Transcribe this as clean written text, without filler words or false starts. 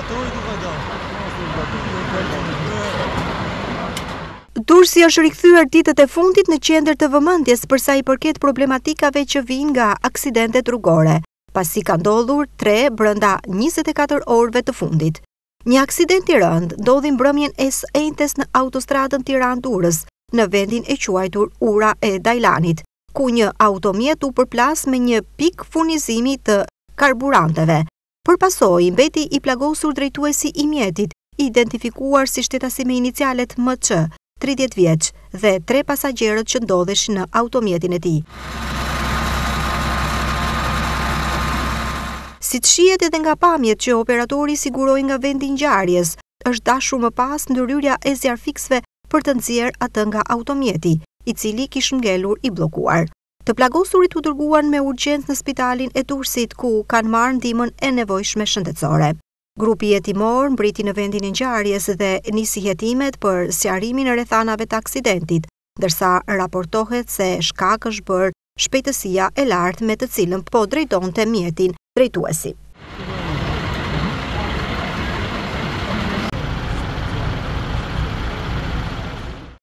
Durrësi është rikthyer ditët e fundit në qendër të vëmendjes për sa i përket problematikave që vijnë nga aksidentet rrugore, pasi ka ndodhur 3 brenda 24 orëve të fundit. Një aksident i rënd ndodhi mbrëmjen e së enjtes në autostradën Tiranë-Durrës, në vendin e quajtur Ura e Dajlanit, ku një automjet u përplas me një pikë furnizimi të karburanteve. Për pasojë mbeti i plagosur drejtuesi i mjetit, identifikuar si shtetasi me inicialet MC, 30 vjeç, dhe 3 pasagerët që ndodheshin në automjetin e tij. Siç shihet edhe nga pamjet që operatori siguroi nga vendi i ngjarjes, është dashur më pas ndërhyrja e zjarfiksve për të nxjerrë atë nga automjeti, i cili kishte ngelur i bllokuar. Të plagosurit u dërguan me urgjencë në spitalin e Durrësit, ku kanë marrë ndihmën e nevojshme shëndetësore. Grupi jetimor mbriti në vendin e ngjarjes dhe nisi hetimet për sqarimin e rrethanave të aksidentit, ndërsa raportohet se shkak është bërë shpejtësia e lartë me të cilën po drejtonte mjetin drejtuesi.